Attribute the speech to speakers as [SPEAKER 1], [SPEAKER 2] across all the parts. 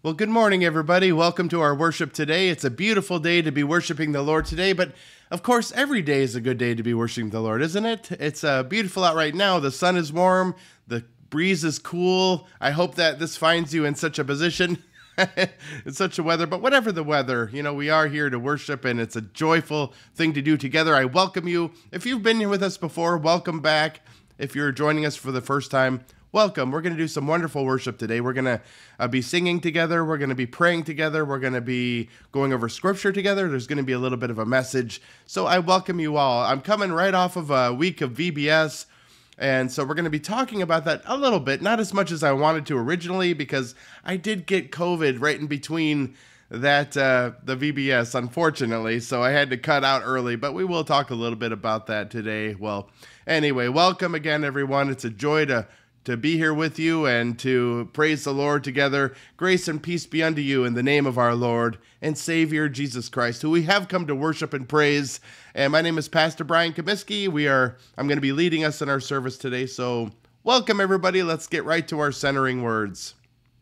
[SPEAKER 1] Well, good morning, everybody. Welcome to our worship today. It's a beautiful day to be worshiping the Lord today, but of course, every day is a good day to be worshiping the Lord, isn't it? It's beautiful out right now. The sun is warm. The breeze is cool. I hope that this finds you in such a position, in such a weather. But whatever the weather, we are here to worship, and it's a joyful thing to do together. I welcome you. If you've been here with us before, welcome back. If you're joining us for the first time, welcome. We're going to do some wonderful worship today. We're going to be singing together. We're going to be praying together. We're going to be going over scripture together. There's going to be a little bit of a message. So I welcome you all. I'm coming right off of a week of VBS. And so we're going to be talking about that a little bit, not as much as I wanted to originally, because I did get COVID right in between that the VBS, unfortunately. So I had to cut out early, but we will talk a little bit about that today. Well, anyway, welcome again, everyone. It's a joy to be here with you and to praise the Lord together. Grace and peace be unto you in the name of our Lord and Savior Jesus Christ, who we have come to worship and praise. And my name is Pastor Brian Comiskey. I'm going to be leading us in our service today. So welcome, everybody. Let's get right to our centering words.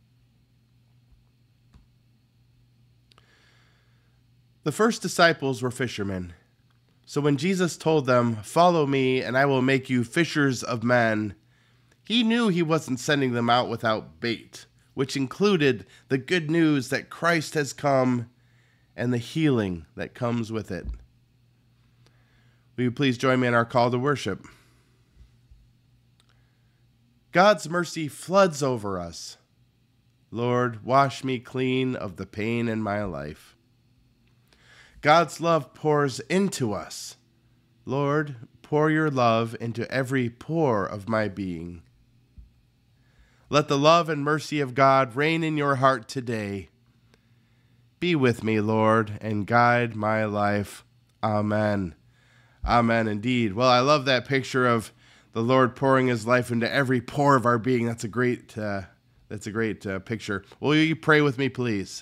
[SPEAKER 1] The first disciples were fishermen. So when Jesus told them, "Follow me, and I will make you fishers of men," he knew he wasn't sending them out without bait, which included the good news that Christ has come and the healing that comes with it. Will you please join me in our call to worship? God's mercy floods over us. Lord, wash me clean of the pain in my life. God's love pours into us. Lord, pour your love into every pore of my being. Let the love and mercy of God reign in your heart today. Be with me, Lord, and guide my life. Amen. Amen, indeed. Well, I love that picture of the Lord pouring his life into every pore of our being. That's a great picture. Will you pray with me, please?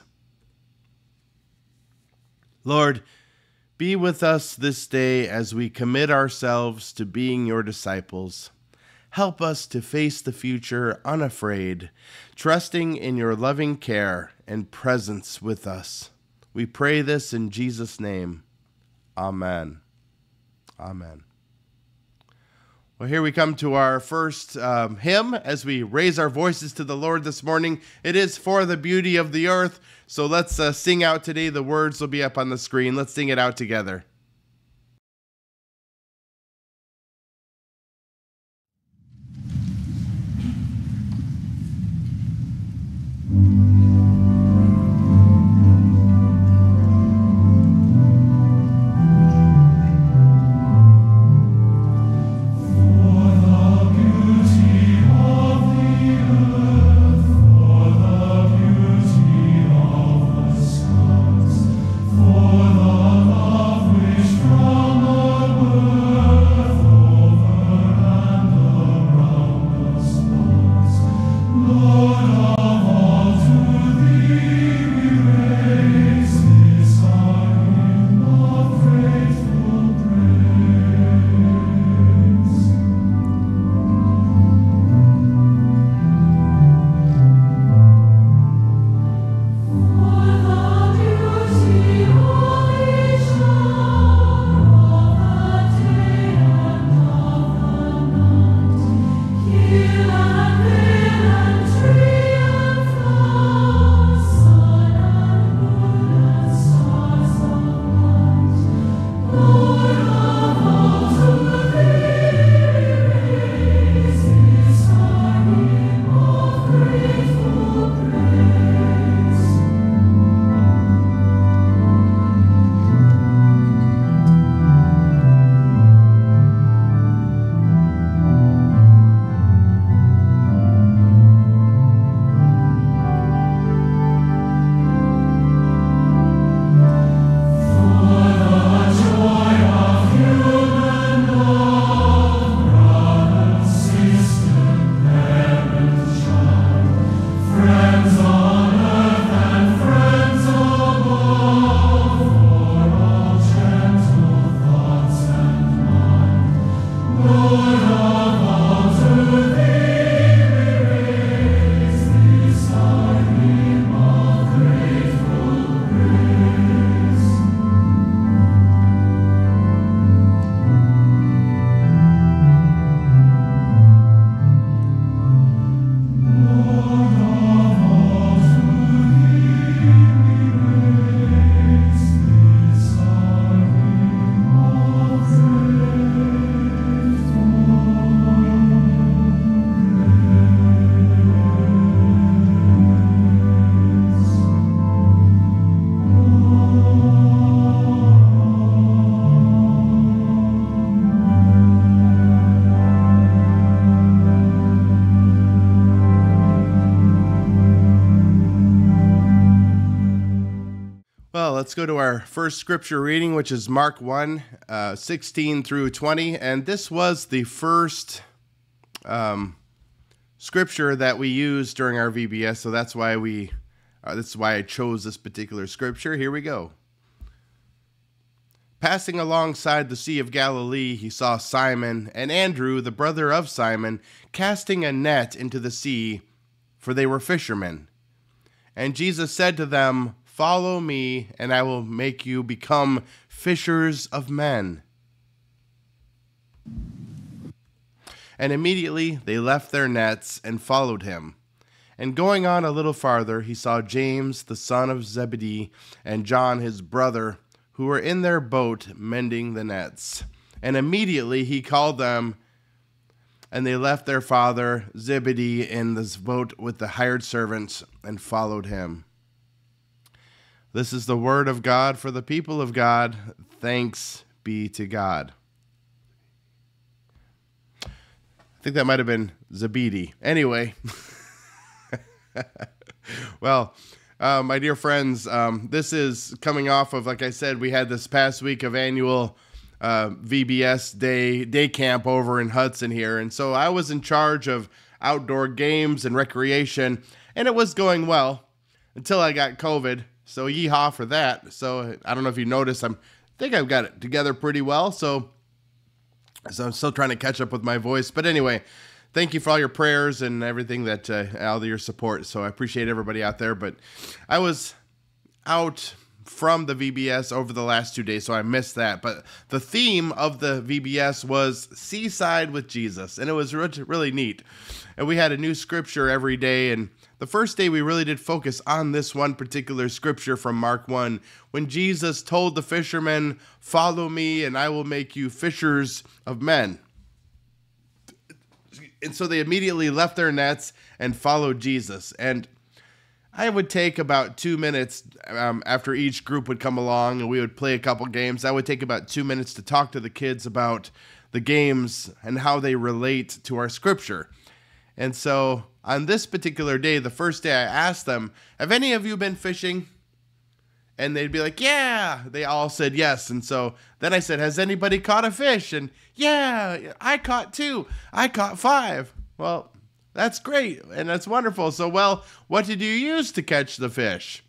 [SPEAKER 1] Lord, be with us this day as we commit ourselves to being your disciples. Help us to face the future unafraid, trusting in your loving care and presence with us. We pray this in Jesus' name. Amen. Amen. Well, here we come to our first hymn as we raise our voices to the Lord this morning. It is "For the Beauty of the Earth." So let's sing out today. The words will be up on the screen. Let's sing it out together.
[SPEAKER 2] For the love
[SPEAKER 1] Well, let's go to our first scripture reading, which is Mark 1, 16 through 20. And this was the first scripture that we used during our VBS. So that's why this is why I chose this particular scripture. Here we go. Passing alongside the Sea of Galilee, he saw Simon and Andrew, the brother of Simon, casting a net into the sea, for they were fishermen. And Jesus said to them, "Follow me, and I will make you become fishers of men." And immediately they left their nets and followed him. And going on a little farther, he saw James, the son of Zebedee, and John, his brother, who were in their boat mending the nets. And immediately he called them, and they left their father Zebedee in this boat with the hired servants and followed him. This is the word of God for the people of God. Thanks be to God. I think that might have been Zebedee. Anyway, well, my dear friends, this is coming off of, like I said, we had this past week of annual VBS day camp over in Hudson here. And so I was in charge of outdoor games and recreation, and it was going well until I got COVID. So yeehaw for that. So I don't know if you noticed, I think I've got it together pretty well. So I'm still trying to catch up with my voice. But anyway, thank you for all your prayers and everything that, all your support. So I appreciate everybody out there. But I was out from the VBS over the last 2 days, so I missed that. But the theme of the VBS was Seaside with Jesus, and it was really neat. And we had a new scripture every day, and the first day we really did focus on this one particular scripture from Mark 1, when Jesus told the fishermen, "Follow me, and I will make you fishers of men." And so they immediately left their nets and followed Jesus. And I would take about 2 minutes after each group would come along and we would play a couple games. I would take about 2 minutes to talk to the kids about the games and how they relate to our scripture. And so on this particular day, the first day, I asked them, "Have any of you been fishing?" And they'd be like, "Yeah." They all said yes. And so then I said, "Has anybody caught a fish?" And "Yeah, I caught 2. I caught 5. Well, that's great, and that's wonderful. So, well, what did you use to catch the fish?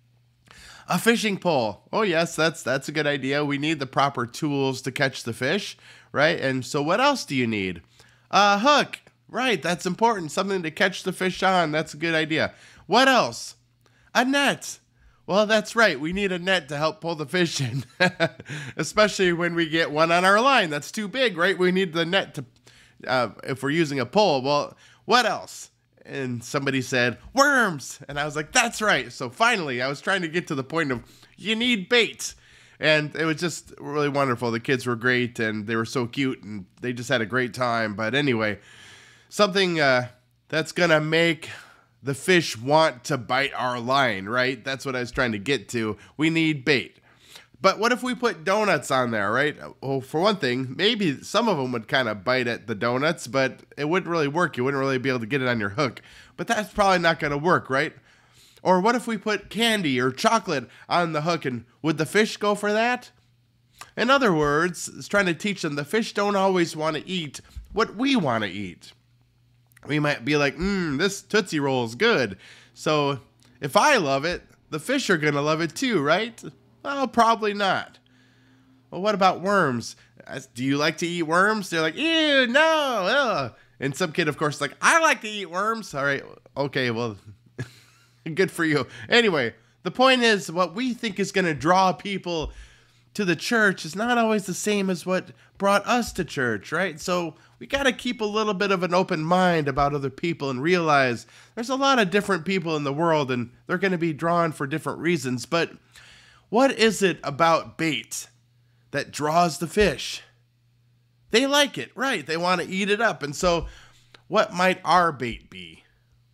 [SPEAKER 1] "A fishing pole." "Oh, yes, that's a good idea. We need the proper tools to catch the fish, right? And so what else do you need?" "A hook." "Right, that's important. Something to catch the fish on. That's a good idea." "What else?" "A net." "Well, that's right. We need a net to help pull the fish in, especially when we get one on our line. That's too big, right? We need the net to, if we're using a pole. Well, what else?" And somebody said, "Worms." And I was like, "That's right." So finally, I was trying to get to the point of, you need bait. And it was just really wonderful. The kids were great, and they were so cute, and they just had a great time. But anyway, something that's going to make the fish want to bite our line, right? That's what I was trying to get to. We need bait. But what if we put donuts on there, right? Well, for one thing, maybe some of them would kind of bite at the donuts, but it wouldn't really work. You wouldn't really be able to get it on your hook. But that's probably not going to work, right? Or what if we put candy or chocolate on the hook, and would the fish go for that? In other words, it's trying to teach them the fish don't always want to eat what we want to eat. We might be like, this Tootsie Roll is good. So if I love it, the fish are going to love it too, right? Well, probably not. Well, what about worms? Do you like to eat worms? They're like, ew, no. Ugh. And some kid, of course, is like, I like to eat worms. All right. Okay, well, good for you. Anyway, the point is, what we think is going to draw people to the church is not always the same as what brought us to church, right? So we got to keep a little bit of an open mind about other people and realize there's a lot of different people in the world, and they're going to be drawn for different reasons. But what is it about bait that draws the fish? They like it, right? They want to eat it up. And so what might our bait be?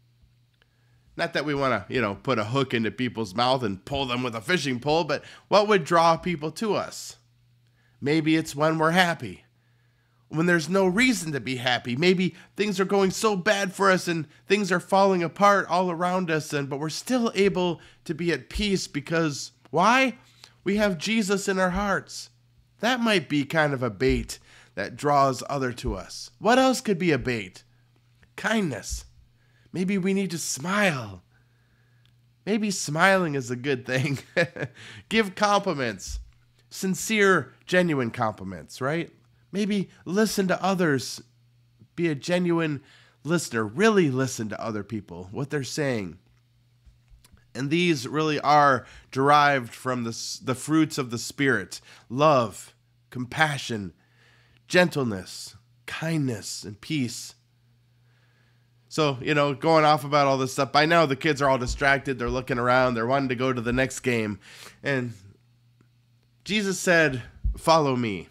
[SPEAKER 1] Not that we want to, put a hook into people's mouth and pull them with a fishing pole, but what would draw people to us? Maybe it's when we're happy, when there's no reason to be happy. Maybe things are going so bad for us and things are falling apart all around us, but we're still able to be at peace because Why? We have Jesus in our hearts. That might be kind of a bait that draws other to us. What else could be a bait? Kindness. Maybe we need to smile. Maybe smiling is a good thing. Give compliments. Sincere, genuine compliments, right? Maybe listen to others. Be a genuine listener. Really listen to other people, what they're saying. And these really are derived from the fruits of the Spirit: love, compassion, gentleness, kindness, and peace. So, going off about all this stuff, by now the kids are all distracted. They're looking around. They're wanting to go to the next game. And Jesus said, "Follow me."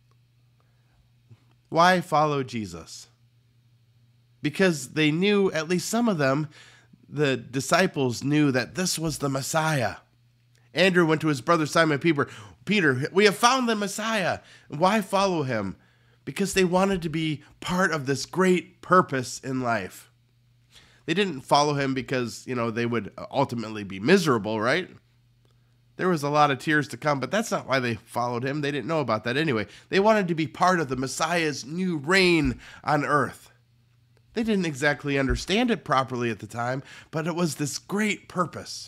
[SPEAKER 1] Why follow Jesus? Because they knew, at least some of them, the disciples knew that this was the Messiah. Andrew went to his brother Simon Peter, "We have found the Messiah." Why follow him? Because they wanted to be part of this great purpose in life. They didn't follow him because, they would ultimately be miserable, right? There was a lot of tears to come, but that's not why they followed him. They didn't know about that anyway. They wanted to be part of the Messiah's new reign on earth. They didn't exactly understand it properly at the time, but it was this great purpose.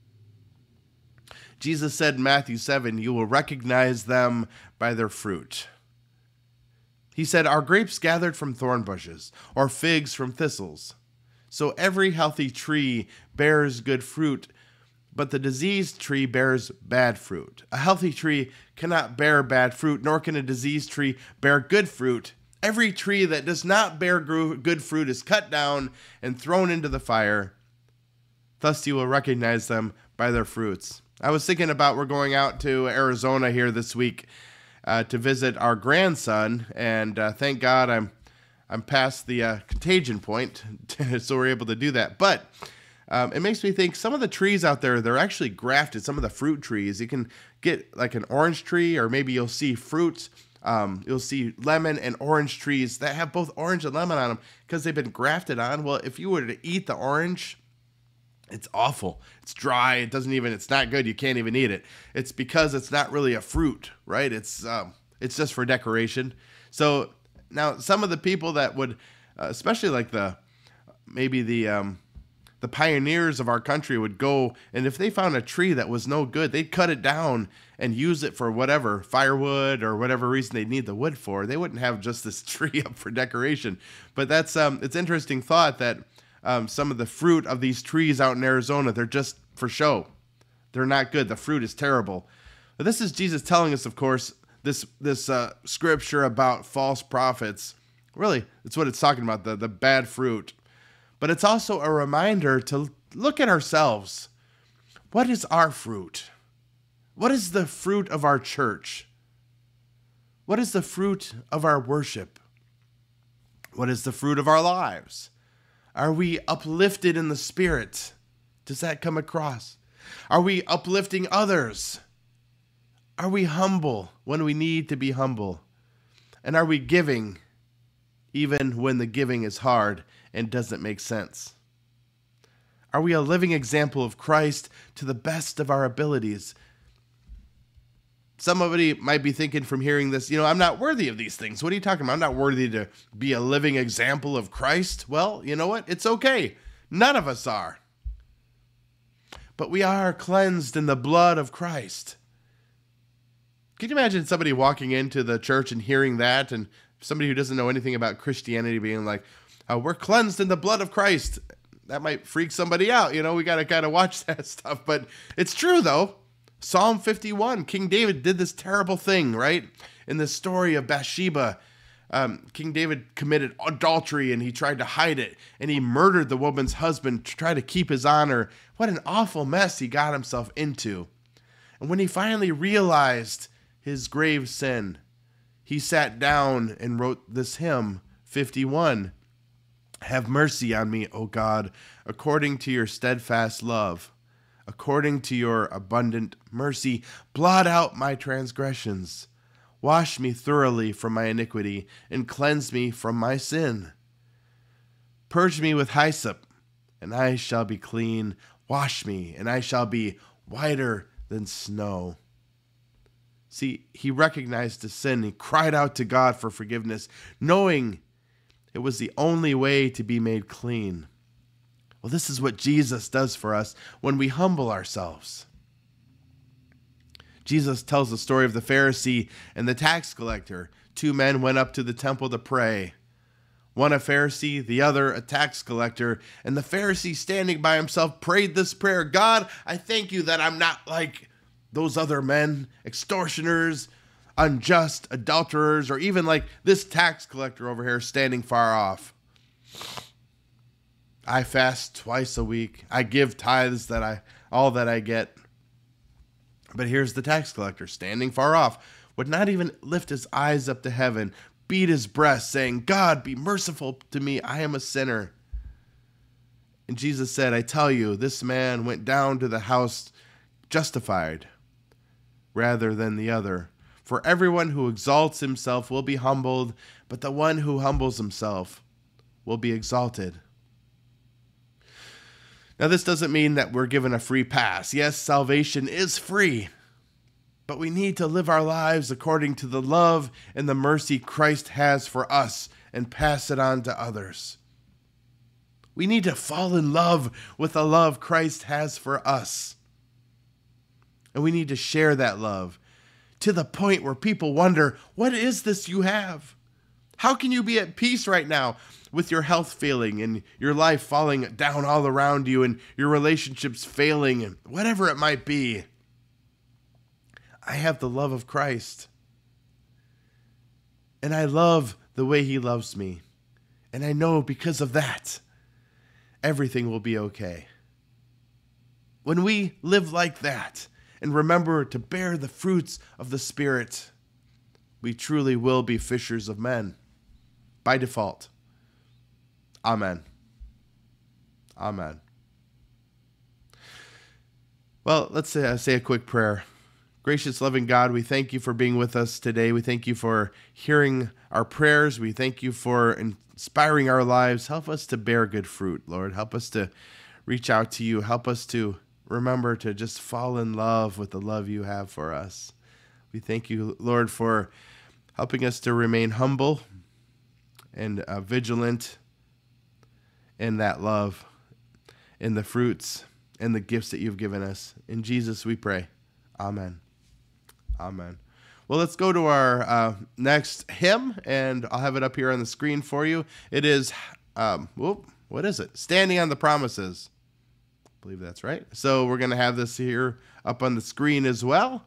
[SPEAKER 1] Jesus said in Matthew 7, "You will recognize them by their fruit." He said, "Are grapes gathered from thorn bushes, or figs from thistles? So every healthy tree bears good fruit, but the diseased tree bears bad fruit. A healthy tree cannot bear bad fruit, nor can a diseased tree bear good fruit. Every tree that does not bear good fruit is cut down and thrown into the fire. Thus you will recognize them by their fruits." I was thinking about, we're going out to Arizona here this week to visit our grandson, and thank God I'm past the contagion point, so we're able to do that. But it makes me think, some of the trees out there, they're actually grafted. Some of the fruit trees, you can get like an orange tree, or maybe you'll see fruits. You'll see lemon and orange trees that have both orange and lemon on them because they've been grafted on. Well, if you were to eat the orange, it's awful. It's dry. It's not good. You can't even eat it. It's because it's not really a fruit, right? It's just for decoration. So now some of the people that would, especially like the pioneers of our country, would go, and if they found a tree that was no good, they'd cut it down and use it for whatever, firewood or whatever reason they need the wood for. They wouldn't have just this tree up for decoration. But that's it's interesting thought that some of the fruit of these trees out in Arizona, they're just for show. They're not good. The fruit is terrible. But this is Jesus telling us, of course, this scripture about false prophets. Really, it's what it's talking about, the bad fruit. But it's also a reminder to look at ourselves. What is our fruit? What is the fruit of our church? What is the fruit of our worship? What is the fruit of our lives? Are we uplifted in the Spirit? Does that come across? Are we uplifting others? Are we humble when we need to be humble? And are we giving even when the giving is hard and doesn't make sense? Are we a living example of Christ to the best of our abilities? Somebody might be thinking from hearing this, I'm not worthy of these things. What are you talking about? I'm not worthy to be a living example of Christ. Well, you know what? It's okay. None of us are. But we are cleansed in the blood of Christ. Can you imagine somebody walking into the church and hearing that, and somebody who doesn't know anything about Christianity being like, we're cleansed in the blood of Christ? That might freak somebody out. We got to kind of watch that stuff. But it's true, though. Psalm 51, King David did this terrible thing, right? In the story of Bathsheba, King David committed adultery and he tried to hide it. And he murdered the woman's husband to try to keep his honor. What an awful mess he got himself into. And when he finally realized his grave sin, he sat down and wrote this hymn, 51. Have mercy on me, O God, according to your steadfast love. According to your abundant mercy, blot out my transgressions. Wash me thoroughly from my iniquity and cleanse me from my sin. Purge me with hyssop, and I shall be clean. Wash me, and I shall be whiter than snow. See, he recognized his sin. He cried out to God for forgiveness, knowing it was the only way to be made clean. Well, this is what Jesus does for us when we humble ourselves. Jesus tells the story of the Pharisee and the tax collector. Two men went up to the temple to pray. One a Pharisee, the other a tax collector. And the Pharisee, standing by himself, prayed this prayer: God, I thank you that I'm not like those other men, extortioners, unjust, adulterers, or even like this tax collector over here standing far off. I fast twice a week. I give tithes all that I get. But here's the tax collector standing far off, would not even lift his eyes up to heaven, beat his breast, saying, God, be merciful to me. I am a sinner. And Jesus said, I tell you, this man went down to the house justified rather than the other. For everyone who exalts himself will be humbled, but the one who humbles himself will be exalted. Now, this doesn't mean that we're given a free pass. Yes, salvation is free, but we need to live our lives according to the love and the mercy Christ has for us and pass it on to others. We need to fall in love with the love Christ has for us. And we need to share that love to the point where people wonder, what is this you have? How can you be at peace right now with your health failing and your life falling down all around you and your relationships failing and whatever it might be? I have the love of Christ. And I love the way he loves me. And I know because of that, everything will be okay. When we live like that and remember to bear the fruits of the Spirit, we truly will be fishers of men by default. Amen. Amen. Well, let's say a quick prayer. Gracious, loving God, we thank you for being with us today. We thank you for hearing our prayers. We thank you for inspiring our lives. Help us to bear good fruit, Lord. Help us to reach out to you. Help us to remember to just fall in love with the love you have for us. We thank you, Lord, for helping us to remain humble and vigilant in that love, in the fruits and the gifts that you've given us. In Jesus we pray. Amen. Amen. Well, let's go to our next hymn, and I'll have it up here on the screen for you. It is, what is it? Standing on the Promises. I believe that's right. So we're going to have this here up on the screen as well.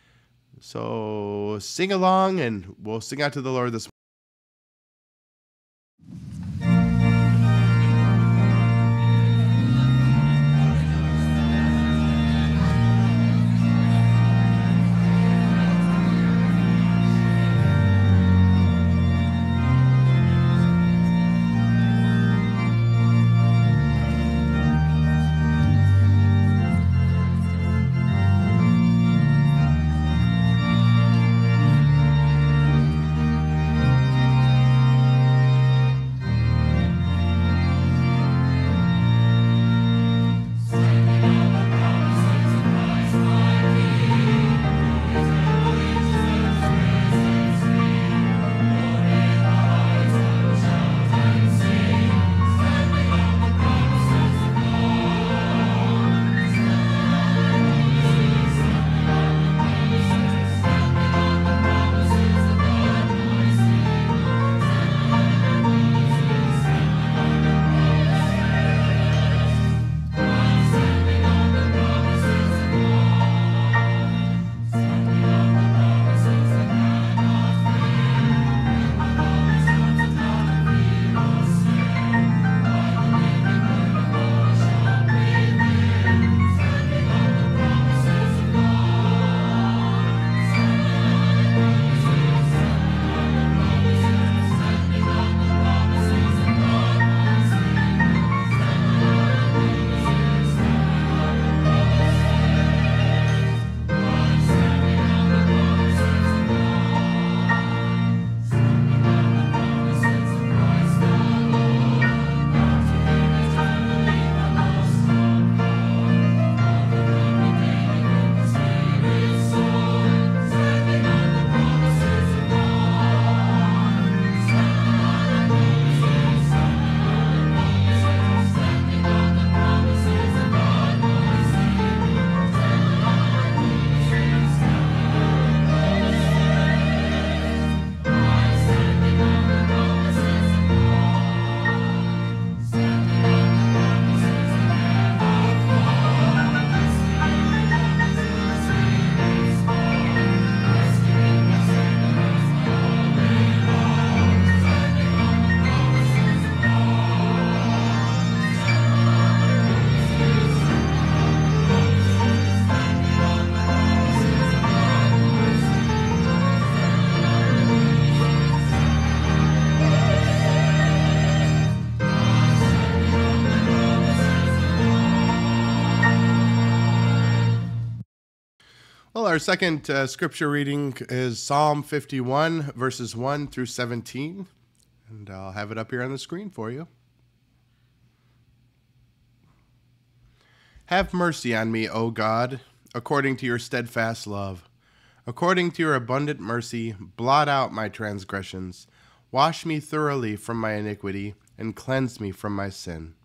[SPEAKER 1] So sing along, and we'll sing out to the Lord this morning. Well, our second scripture reading is Psalm 51, verses 1 through 17. And I'll have it up here on the screen for you. Have mercy on me, O God, according to your steadfast love. According to your abundant mercy, blot out my transgressions. Wash me thoroughly from my iniquity, and cleanse me from my sin.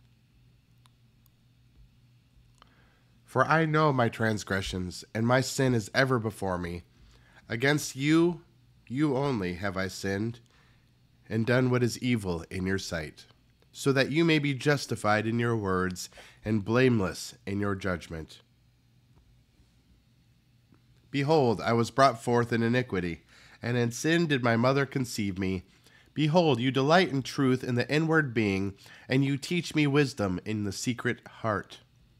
[SPEAKER 1] For I know my transgressions, and my sin is ever before me. Against you, you only have I sinned, and done what is evil in your sight, so that you may be justified in your words, and blameless in your judgment. Behold, I was brought forth in iniquity, and in sin did my mother conceive me. Behold, you delight in truth in the inward being, and you teach me wisdom in the secret heart.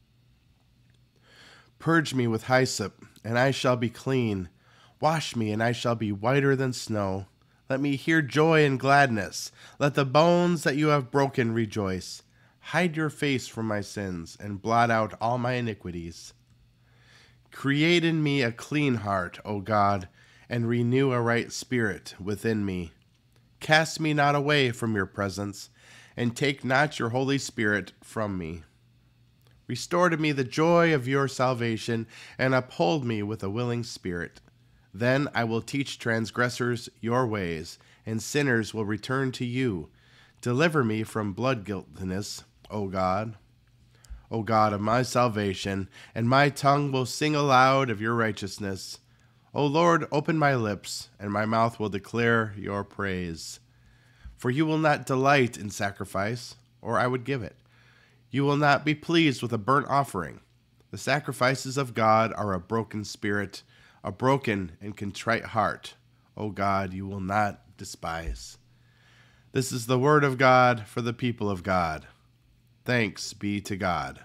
[SPEAKER 1] Purge me with hyssop, and I shall be clean. Wash me, and I shall be whiter than snow. Let me hear joy and gladness. Let the bones that you have broken rejoice. Hide your face from my sins, and blot out all my iniquities. Create in me a clean heart, O God, and renew a right spirit within me. Cast me not away from your presence, and take not your Holy Spirit from me. Restore to me the joy of your salvation, and uphold me with a willing spirit. Then I will teach transgressors your ways, and sinners will return to you. Deliver me from blood guiltiness, O God. O God of my salvation, and my tongue will sing aloud of your righteousness. O Lord, open my lips, and my mouth will declare your praise. For you will not delight in sacrifice, or I would give it. You will not be pleased with a burnt offering. The sacrifices of God are a broken spirit, a broken and contrite heart. O God, you will not despise. This is the word of God for the people of God. Thanks be to God.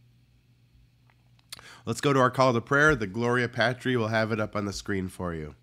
[SPEAKER 1] Let's go to our call to prayer. The Gloria Patri will have it up on the screen for you.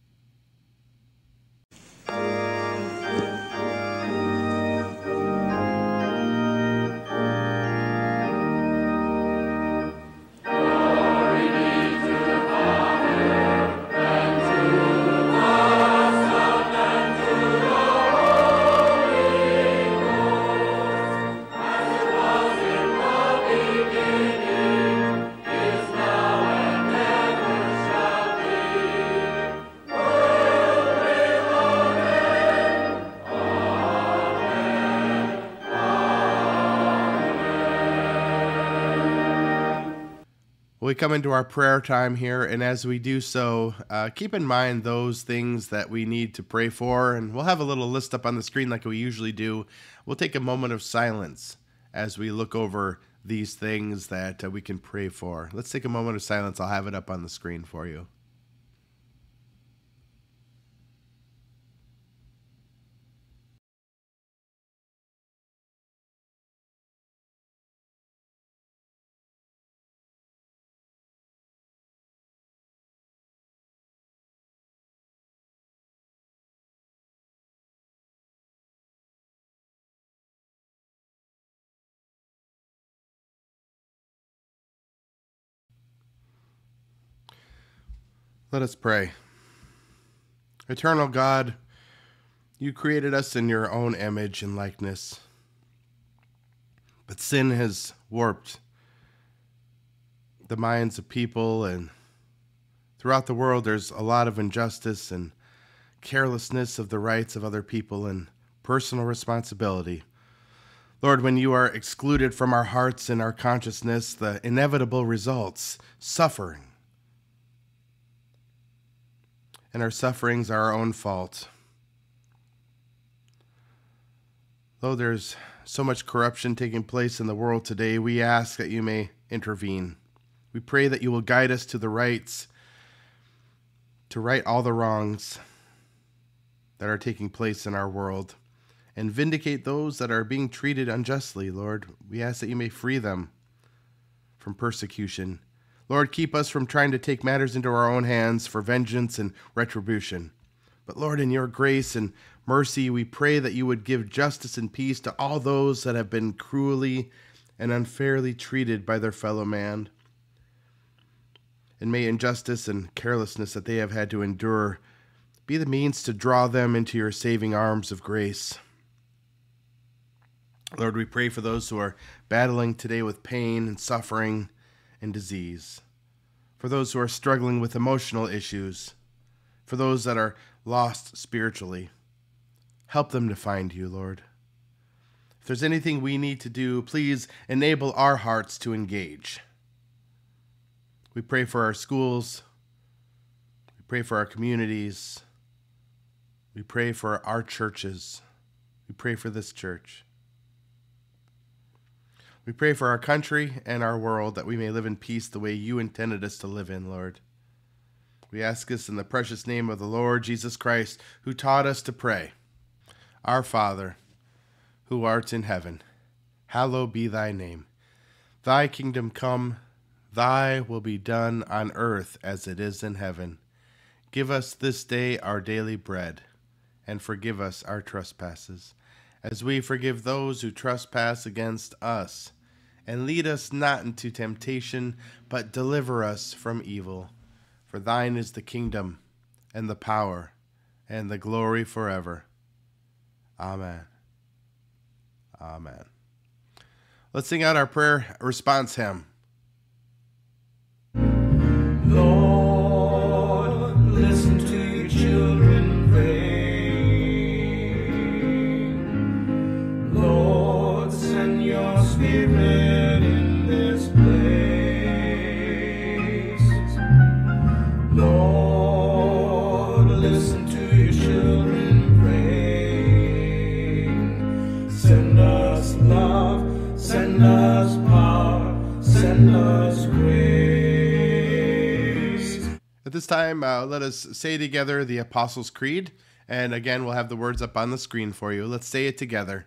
[SPEAKER 1] We come into our prayer time here, and as we do so, keep in mind those things that we need to pray for, and we'll have a little list up on the screen like we usually do. We'll take a moment of silence as we look over these things that we can pray for. Let's take a moment of silence. I'll have it up on the screen for you. Let us pray. Eternal God, you created us in your own image and likeness, but sin has warped the minds of people, and throughout the world there's a lot of injustice and carelessness of the rights of other people and personal responsibility. Lord, when you are excluded from our hearts and our consciousness, the inevitable results, suffering. And our sufferings are our own fault. Though there's so much corruption taking place in the world today, we ask that you may intervene. We pray that you will guide us to the rights, to right all the wrongs that are taking place in our world, and vindicate those that are being treated unjustly, Lord. We ask that you may free them from persecution. Lord, keep us from trying to take matters into our own hands for vengeance and retribution. But Lord, in your grace and mercy, we pray that you would give justice and peace to all those that have been cruelly and unfairly treated by their fellow man. And may injustice and carelessness that they have had to endure be the means to draw them into your saving arms of grace. Lord, we pray for those who are battling today with pain and suffering and disease, for those who are struggling with emotional issues, for those that are lost spiritually. Help them to find you, Lord. If there's anything we need to do, please enable our hearts to engage. We pray for our schools. We pray for our communities. We pray for our churches. We pray for this church. We pray for our country and our world, that we may live in peace the way you intended us to live in, Lord. We ask this in the precious name of the Lord Jesus Christ, who taught us to pray. Our Father, who art in heaven, hallowed be thy name. Thy kingdom come, thy will be done on earth as it is in heaven. Give us this day our daily bread, and forgive us our trespasses, as we forgive those who trespass against us. And lead us not into temptation, but deliver us from evil. For thine is the kingdom, and the power, and the glory forever. Amen. Amen. Let's sing out our prayer response hymn.
[SPEAKER 2] Lord, listen to your children pray. Lord, send your spirit in this place. Lord, listen to your children pray. Send us love, send us power, send us grace.
[SPEAKER 1] At this time, let us say together the Apostles' Creed. And again, we'll have the words up on the screen for you. Let's say it together.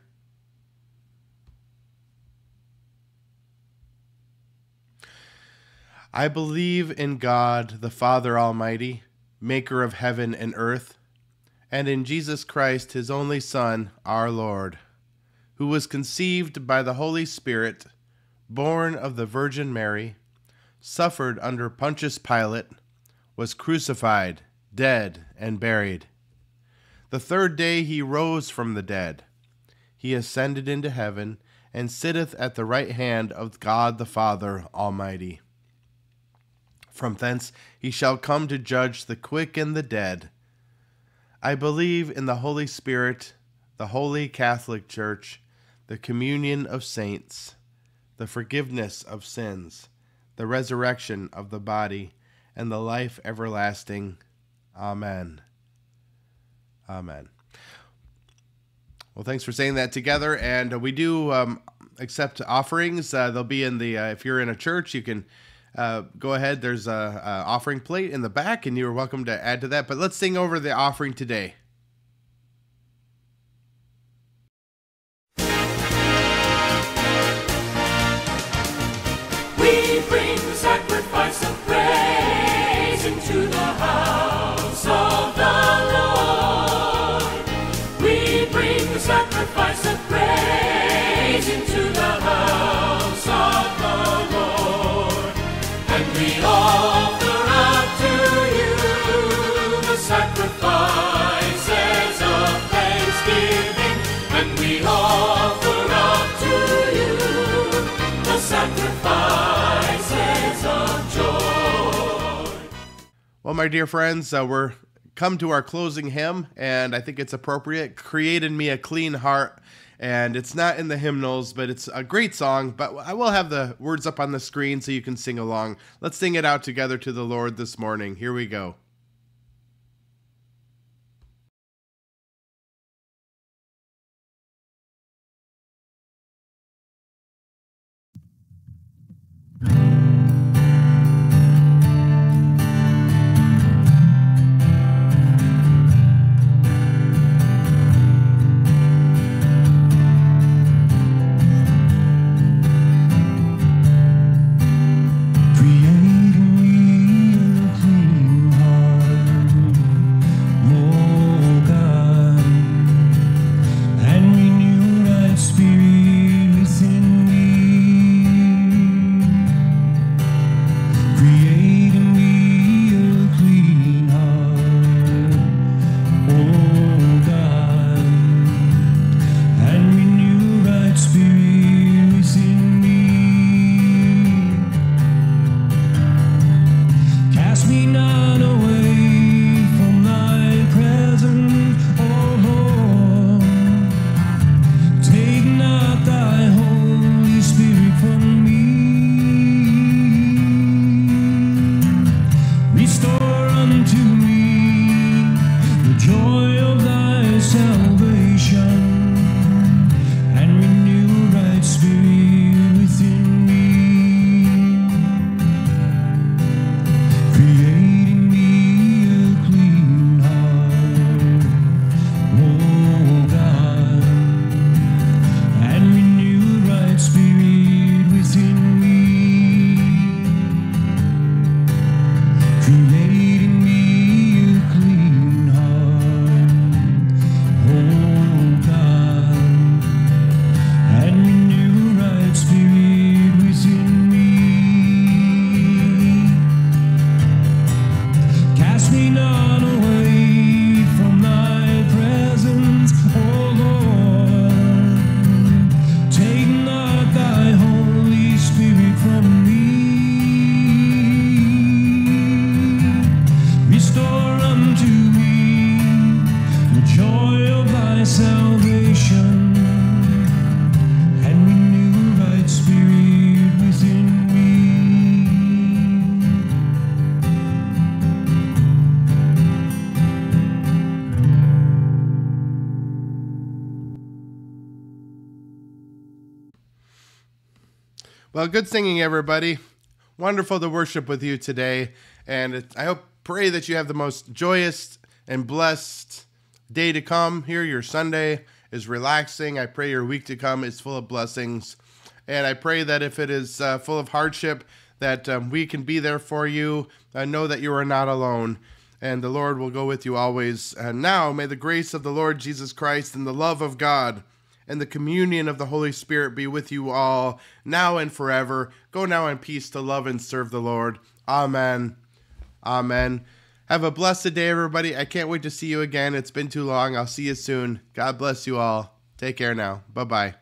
[SPEAKER 1] I believe in God, the Father Almighty, maker of heaven and earth, and in Jesus Christ, his only Son, our Lord, who was conceived by the Holy Spirit, born of the Virgin Mary, suffered under Pontius Pilate, was crucified, dead, and buried. The third day he rose from the dead. He ascended into heaven, and sitteth at the right hand of God the Father Almighty. From thence he shall come to judge the quick and the dead. I believe in the Holy Spirit, the Holy Catholic Church, the communion of saints, the forgiveness of sins, the resurrection of the body, and the life everlasting. Amen. Amen. Well, thanks for saying that together. And we do accept offerings. They'll be in the, if you're in a church, you can go ahead. There's a offering plate in the back, and you're welcome to add to that. But let's sing over the offering today.
[SPEAKER 2] We bring the sacrifice of praise into the house of the Lord. We bring the sacrifice of praise into the house of the Lord. And we offer up to you the sacrifices of thanksgiving. And we offer up to you the sacrifices of joy.
[SPEAKER 1] Well, my dear friends, we're come to our closing hymn, and I think it's appropriate. Create in me a clean heart. And it's not in the hymnals, but it's a great song. But I will have the words up on the screen so you can sing along. Let's sing it out together to the Lord this morning. Here we go.
[SPEAKER 2] Create in me a clean heart.
[SPEAKER 3] Cast me not away from thy presence, O Lord. Take not thy Holy Spirit from me. Restore unto me the joy of thy salvation, and renew right spirit within me. Creating me a clean heart, oh God, and renew right spirit within me. Creating me a clean heart, oh God, and renew right spirit within me. Cast me not away from thy presence, O Lord. Take not thy Holy Spirit from me. Restore unto me the joy of thy salvation, and renew right spirit within me.
[SPEAKER 1] Well, good singing, everybody. Wonderful to worship with you today. And I pray that you have the most joyous and blessed day to come here. Your Sunday is relaxing. I pray your week to come is full of blessings. And I pray that if it is full of hardship, that we can be there for you. Know that you are not alone. And the Lord will go with you always. And now, may the grace of the Lord Jesus Christ and the love of God and the communion of the Holy Spirit be with you all, now and forever. Go now in peace to love and serve the Lord. Amen. Amen. Have a blessed day, everybody. I can't wait to see you again. It's been too long. I'll see you soon. God bless you all. Take care now. Bye-bye.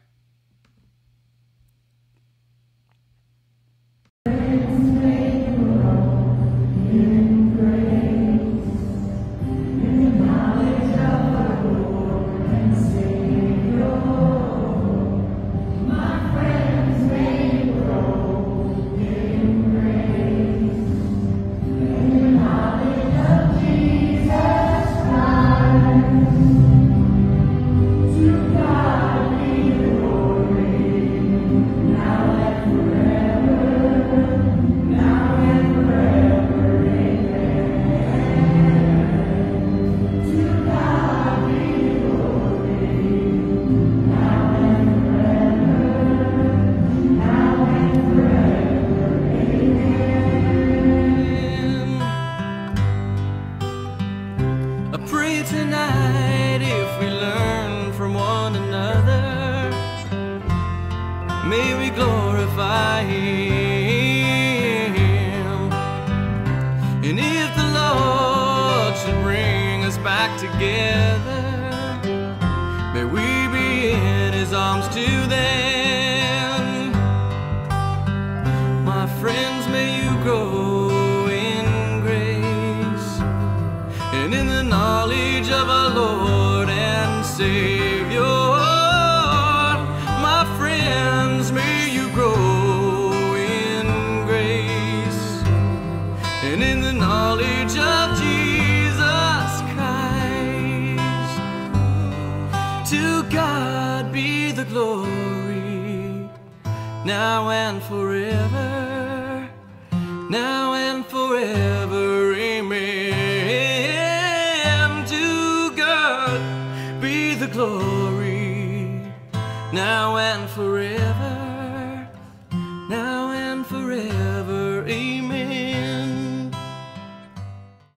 [SPEAKER 3] Tonight, if we learn from one another, may we glorify Him. And if the Lord should bring us back together, may we be in His arms till then. My friends, may you grow in grace and in the knowledge of our Lord and Savior. My friends, may you grow in grace and in the knowledge of Jesus Christ. To God be the glory, now and forever, now and forever, amen. To God be the glory, now and forever, now